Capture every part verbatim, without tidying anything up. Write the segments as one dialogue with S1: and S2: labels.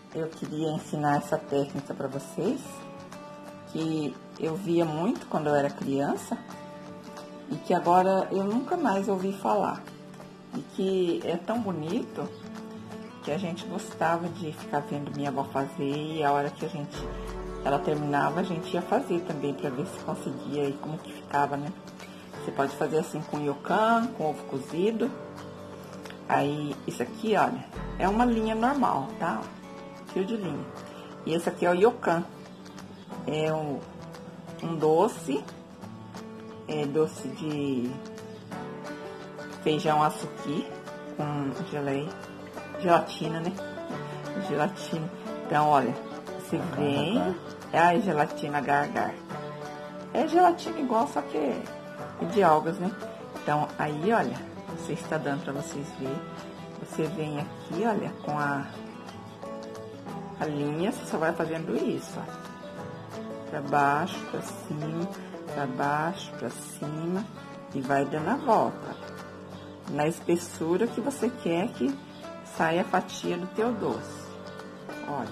S1: eu queria ensinar essa técnica para vocês, que eu via muito quando eu era criança e que agora eu nunca mais ouvi falar. E que é tão bonito que a gente gostava de ficar vendo minha avó fazer, e a hora que a gente, ela terminava, a gente ia fazer também para ver se conseguia e como que ficava, né? Você pode fazer assim com iocan, com ovo cozido. Aí, isso aqui, olha, é uma linha normal, tá? Fio de linha. E esse aqui é o iocan. É um, um doce, é doce de feijão açuqui com geleia, gelatina, né? Gelatina. Então, olha, você vem, é a gelatina agar-agar. É gelatina igual, só que é de algas, né? Então, aí, olha, você está dando para vocês verem. Você vem aqui, olha, com a, a linha, você só vai fazendo isso, ó. Pra baixo, pra cima, pra baixo, pra cima, e vai dando a volta. Na espessura que você quer que saia a fatia do teu doce. Olha.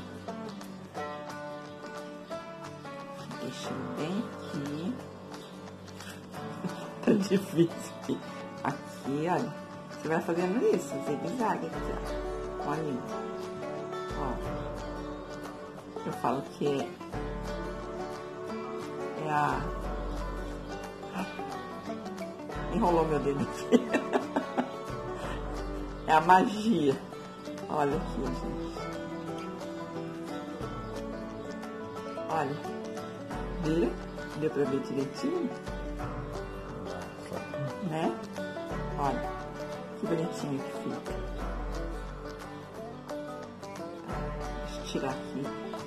S1: Deixa bem aqui. Tá difícil aqui. Aqui, olha. Você vai fazendo isso, zigue-zague aqui, ó. Com a linha. Ó. Eu falo que é, é a... Ai, enrolou meu dedo aqui. É a magia. Olha aqui, gente. Olha. Viram? Deu pra ver direitinho? Né? Olha. Que bonitinho que fica. Deixa eu tirar aqui.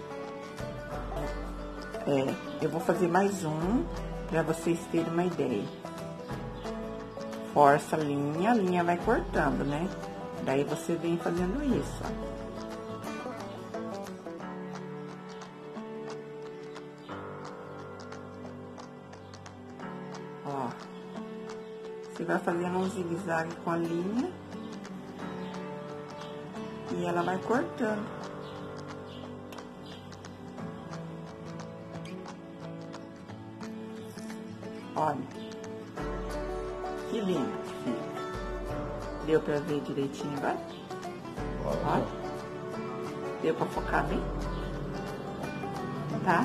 S1: É, eu vou fazer mais um pra vocês terem uma ideia. Força a linha, a linha vai cortando, né? Daí você vem fazendo isso, ó. Ó. Você vai fazendo um zigue-zague com a linha. E ela vai cortando. Olha. Que lindo que fica. Deu pra ver direitinho agora? Olha. Deu pra focar bem? Tá?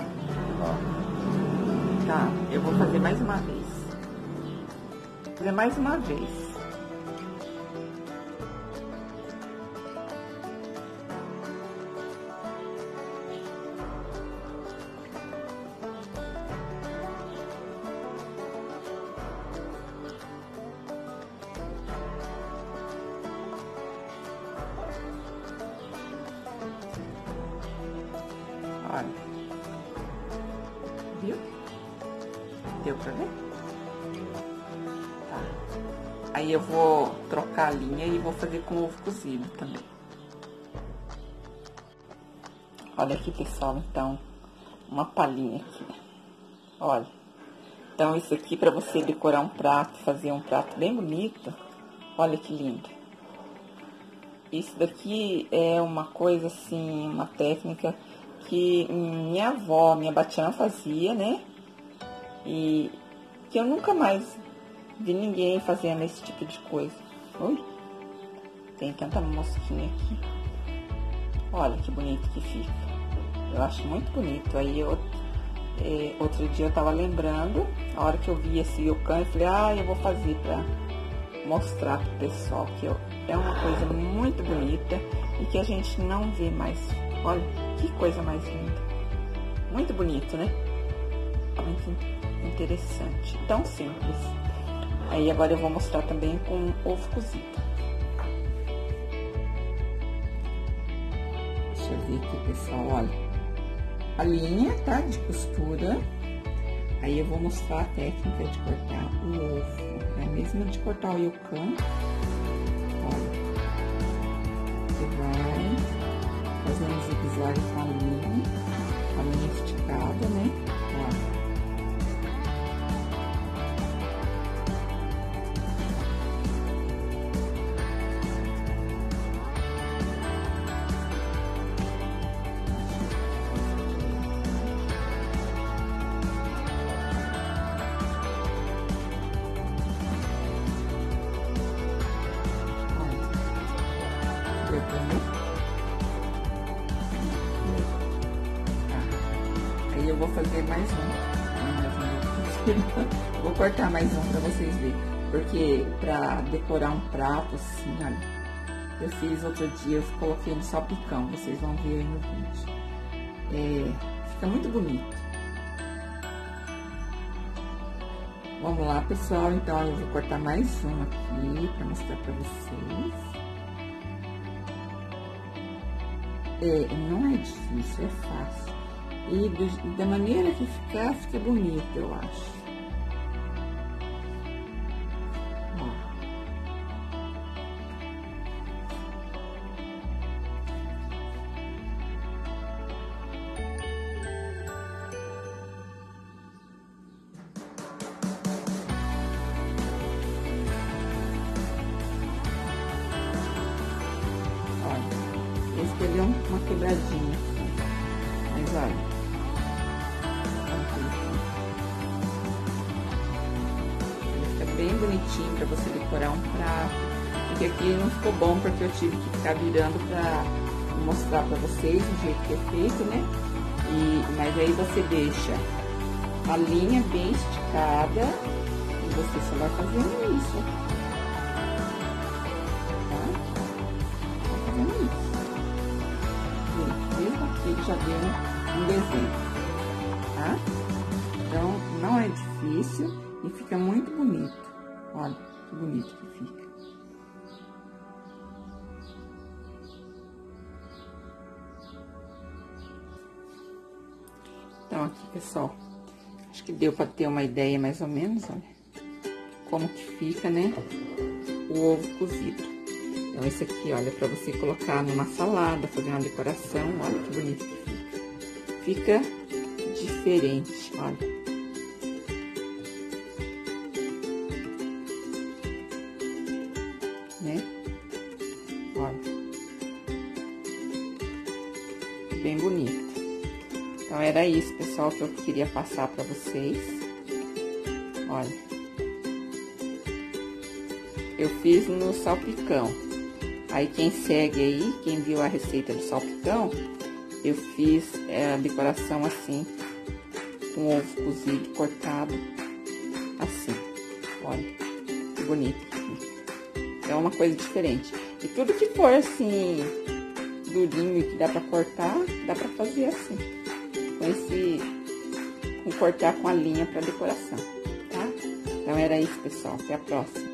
S1: Tá, eu vou fazer mais uma vez. Vou fazer mais uma vez. Olha. Viu? Deu pra ver? Tá. Aí eu vou trocar a linha e vou fazer com ovo cozido também. Olha aqui, pessoal, então, uma palhinha aqui. Olha. Então, isso aqui pra você decorar um prato, fazer um prato bem bonito. Olha que lindo. Isso daqui é uma coisa assim, uma técnica que minha avó, minha batiã fazia, né? E que eu nunca mais vi ninguém fazendo esse tipo de coisa. Ui, tem tanta mosquinha aqui. Olha que bonito que fica. Eu acho muito bonito. Aí eu, é, outro dia eu tava lembrando, a hora que eu vi esse iocan, eu falei, ah, eu vou fazer pra mostrar pro pessoal que eu, é uma coisa muito bonita e que a gente não vê mais. Olha, que coisa mais linda. Muito bonito, né? Muito interessante. Tão simples. Aí agora eu vou mostrar também com ovo cozido. Deixa eu ver aqui, pessoal, olha. A linha, tá? De costura. Aí eu vou mostrar a técnica de cortar o ovo. É a mesma de cortar o iocan. Olha. Você vai fazendo zigue-zague com a linha, a linha esticada, né? Ó. entendeu? Tá. Aí eu vou fazer mais um. Mais um. Vou cortar mais um pra vocês verem. Porque pra decorar um prato assim, olha, eu fiz outro dia, eu coloquei no salpicão, vocês vão ver aí no vídeo. É, fica muito bonito. Vamos lá, pessoal, então eu vou cortar mais um aqui pra mostrar pra vocês. É, não é difícil, é fácil. E do, da maneira que ficar, fica bonito, eu acho. Escolher uma quebradinha, mas olha, ele fica bem bonitinho para você decorar um prato. Porque aqui não ficou bom porque eu tive que ficar virando para mostrar para vocês o jeito que é feito, né? E, mas aí você deixa a linha bem esticada e você só vai fazendo isso, tá? Vai fazendo isso. Mesmo aqui já deu um desenho, tá? Então, não é difícil e fica muito bonito. Olha que bonito que fica. Então, aqui, pessoal, acho que deu para ter uma ideia mais ou menos, olha, como que fica, né, o ovo cozido. Então, esse aqui, olha, pra você colocar numa salada, fazer uma decoração, olha que bonito que fica. Fica diferente, olha. Né? Olha. Bem bonito. Então, era isso, pessoal, que eu queria passar pra vocês. Olha. Eu fiz no salpicão. Aí, quem segue aí, quem viu a receita do salpicão, eu fiz é, a decoração assim, com ovo cozido, cortado, assim. Olha, que bonito que fica. É uma coisa diferente. E tudo que for assim, durinho e que dá pra cortar, dá pra fazer assim. Com esse, com cortar com a linha pra decoração, tá? Então, era isso, pessoal. Até a próxima.